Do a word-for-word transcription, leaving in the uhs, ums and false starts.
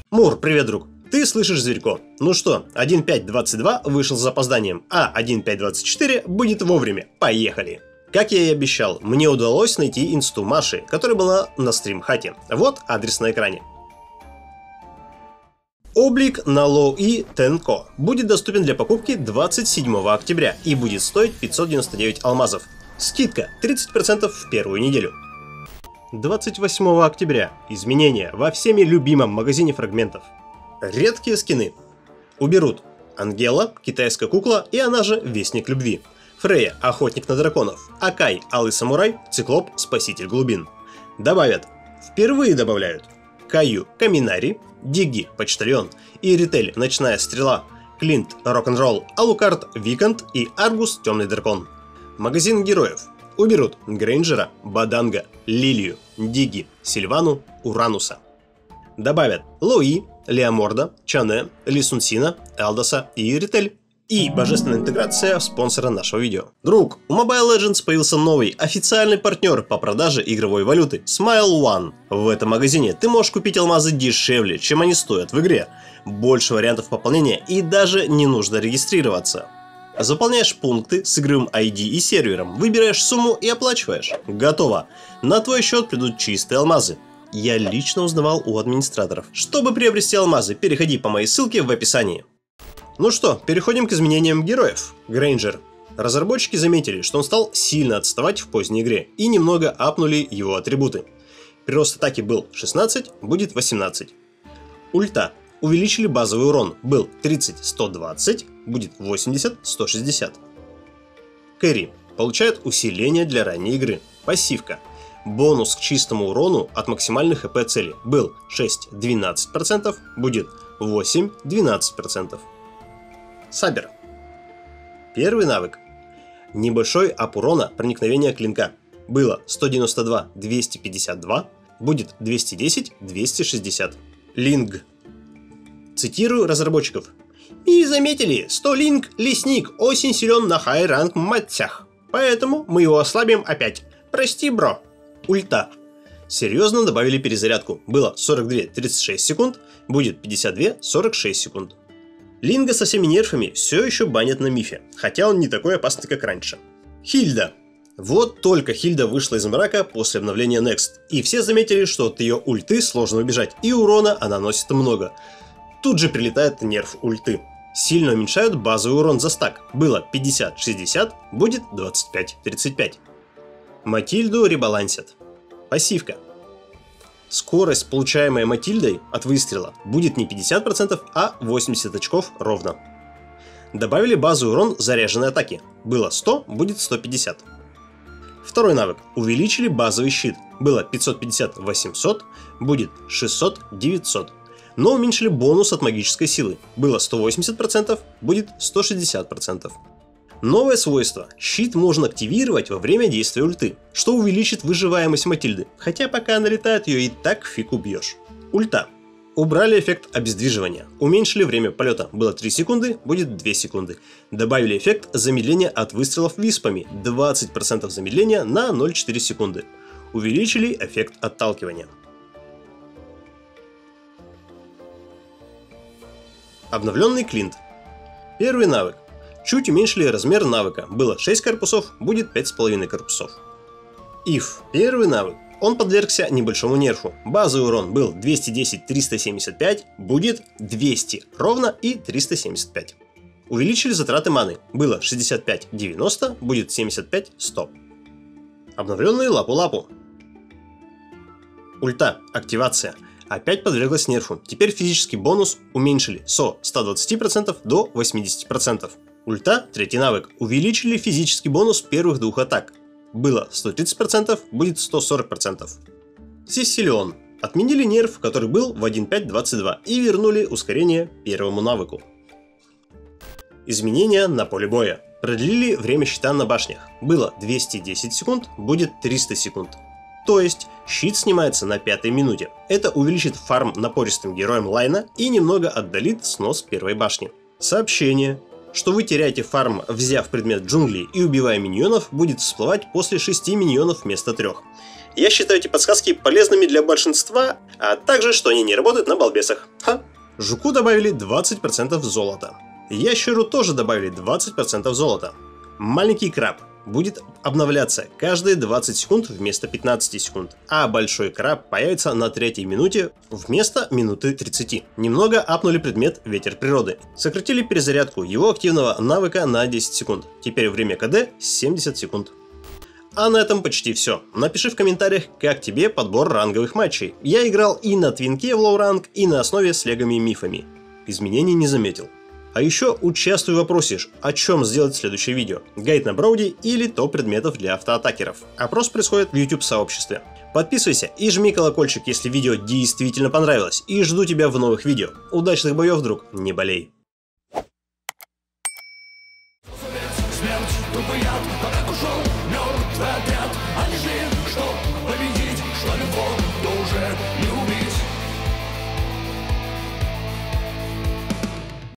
Мур, привет, друг. Ты слышишь Зверько. Ну что, один пять двадцать два вышел с запозданием, а один пять двадцать четыре будет вовремя. Поехали! Как я и обещал, мне удалось найти инсту Маши, которая была на стримхате. Вот адрес на экране. Облик на Low-E Tenko будет доступен для покупки двадцать седьмого октября и будет стоить пятьсот девяносто девять алмазов. Скидка тридцать процентов в первую неделю. двадцать восьмого октября. Изменения во всеми любимом магазине фрагментов. Редкие скины. Уберут Ангела, китайская кукла и она же Вестник Любви. Фрея, охотник на драконов. Акай, алый самурай. Циклоп, спаситель глубин. Добавят. Впервые добавляют. Каю, Каминари. Дигги, почтальон. Иритель, ночная стрела. Клинт, рок-н-ролл. Алукард, Викант и Аргус, темный дракон. Магазин героев. Уберут Грейнджера, Баданга, Лилию, Дигги, Сильвану, Урануса. Добавят Лои, Леоморда, Чане, Лисунсина, Элдоса и Иритель. И божественная интеграция спонсора нашего видео. Друг, у Mobile Legends появился новый официальный партнер по продаже игровой валюты Smile One. В этом магазине ты можешь купить алмазы дешевле, чем они стоят в игре. Больше вариантов пополнения и даже не нужно регистрироваться. Заполняешь пункты с игровым ай ди и сервером, выбираешь сумму и оплачиваешь. Готово. На твой счет придут чистые алмазы. Я лично узнавал у администраторов. Чтобы приобрести алмазы, переходи по моей ссылке в описании. Ну что, переходим к изменениям героев. Грейнджер. Разработчики заметили, что он стал сильно отставать в поздней игре и немного апнули его атрибуты. Прирост атаки был шестнадцать, будет восемнадцать. Ульта. Увеличили базовый урон, был тридцать сто двадцать, будет восемьдесят сто шестьдесят. Кэрри. Получает усиление для ранней игры. Пассивка. Бонус к чистому урону от максимальной хп цели был шесть-двенадцать процентов, будет восемь-двенадцать процентов. Сабер. Первый навык. Небольшой ап урона проникновения клинка. Было сто девяносто два двести пятьдесят два, будет двести десять двести шестьдесят. Линг. Цитирую разработчиков. И заметили, что Линг лесник очень силен на хай ранг матчах. Поэтому мы его ослабим опять. Прости, бро. Ульта. Серьезно добавили перезарядку. Было сорок два тридцать шесть секунд, будет пятьдесят два сорок шесть секунд. Линга со всеми нерфами все еще банят на мифе, хотя он не такой опасный, как раньше. Хильда. Вот только Хильда вышла из мрака после обновления Next, и все заметили, что от ее ульты сложно убежать, и урона она носит много. Тут же прилетает нерф ульты. Сильно уменьшают базовый урон за стак. Было пятьдесят шестьдесят, будет двадцать пять тридцать пять. Матильду ребалансят. Пассивка. Скорость, получаемая Матильдой от выстрела, будет не пятьдесят процентов, а восемьдесят очков ровно. Добавили базовый урон заряженной атаки. Было сто, будет сто пятьдесят. Второй навык. Увеличили базовый щит. Было пятьсот пятьдесят восемьсот, будет шестьсот девятьсот. Но уменьшили бонус от магической силы. Было сто восемьдесят процентов, будет сто шестьдесят процентов. Новое свойство. Щит можно активировать во время действия ульты, что увеличит выживаемость Матильды, хотя пока она летает, ее и так фиг убьешь. Ульта. Убрали эффект обездвиживания. Уменьшили время полета. Было три секунды, будет две секунды. Добавили эффект замедления от выстрелов виспами. двадцать процентов замедления на ноль целых четыре десятых секунды. Увеличили эффект отталкивания. Обновленный Клинт. Первый навык. Чуть уменьшили размер навыка. Было шесть корпусов, будет пять с половиной корпусов. Ив. Первый навык. Он подвергся небольшому нерфу. Базовый урон был двести десять триста семьдесят пять, будет двести ровно и триста семьдесят пять. Увеличили затраты маны. Было шестьдесят пять девяносто, будет семьдесят пять сто. Обновленный Лапу-Лапу. Ульта. Активация. Опять подверглась нерфу. Теперь физический бонус уменьшили со ста двадцати процентов до восьмидесяти процентов. Ульта, третий навык. Увеличили физический бонус первых двух атак. Было сто тридцать процентов, будет сто сорок процентов. Сесилион. Отменили нерф, который был в один пять двадцать два, и вернули ускорение первому навыку. Изменения на поле боя. Продлили время щита на башнях. Было двести десять секунд, будет триста секунд. То есть щит снимается на пятой минуте. Это увеличит фарм напористым героям лайна и немного отдалит снос первой башни. Сообщение. что вы теряете фарм, взяв предмет джунглей и убивая миньонов, будет всплывать после шести миньонов вместо трех. Я считаю эти подсказки полезными для большинства, а также, что они не работают на балбесах. Ха. Жуку добавили двадцать процентов золота. Ящеру тоже добавили двадцать процентов золота. Маленький краб будет обновляться каждые двадцать секунд вместо пятнадцати секунд, а большой краб появится на третьей минуте вместо минуты тридцати. Немного апнули предмет ветер природы. Сократили перезарядку его активного навыка на десять секунд. Теперь время КД семьдесят секунд. А на этом почти все. Напиши в комментариях, как тебе подбор ранговых матчей. Я играл и на твинке в лоу-ранг, и на основе с легами и мифами. Изменений не заметил. А еще участвуй в вопросе, о чем сделать следующее видео. Гайд на Броуди или топ предметов для автоатакеров. Опрос происходит в YouTube сообществе. Подписывайся и жми колокольчик, если видео действительно понравилось. И жду тебя в новых видео. Удачных боев, друг, не болей.